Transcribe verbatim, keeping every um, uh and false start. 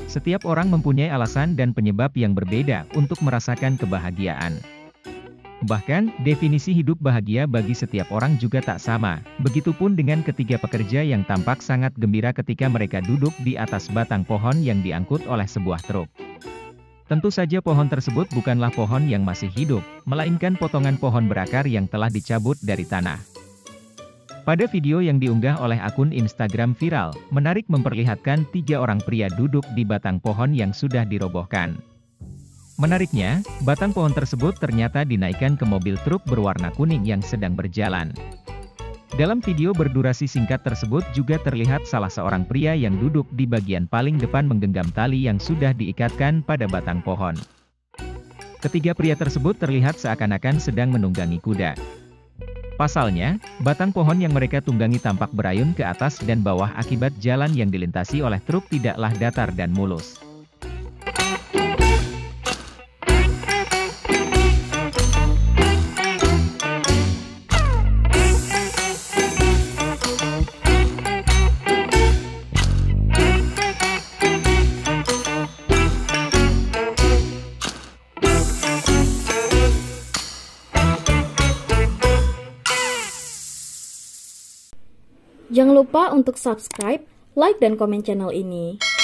Setiap orang mempunyai alasan dan penyebab yang berbeda untuk merasakan kebahagiaan. Bahkan, definisi hidup bahagia bagi setiap orang juga tak sama. Begitupun dengan ketiga pekerja yang tampak sangat gembira ketika mereka duduk di atas batang pohon yang diangkut oleh sebuah truk. Tentu saja pohon tersebut bukanlah pohon yang masih hidup, melainkan potongan pohon berakar yang telah dicabut dari tanah. Pada video yang diunggah oleh akun Instagram viral, menarik memperlihatkan tiga orang pria duduk di batang pohon yang sudah dirobohkan. Menariknya, batang pohon tersebut ternyata dinaikkan ke mobil truk berwarna kuning yang sedang berjalan. Dalam video berdurasi singkat tersebut juga terlihat salah seorang pria yang duduk di bagian paling depan menggenggam tali yang sudah diikatkan pada batang pohon. Ketiga pria tersebut terlihat seakan-akan sedang menunggangi kuda. Pasalnya, batang pohon yang mereka tunggangi tampak berayun ke atas dan bawah akibat jalan yang dilintasi oleh truk tidaklah datar dan mulus. Jangan lupa untuk subscribe, like, dan komen channel ini.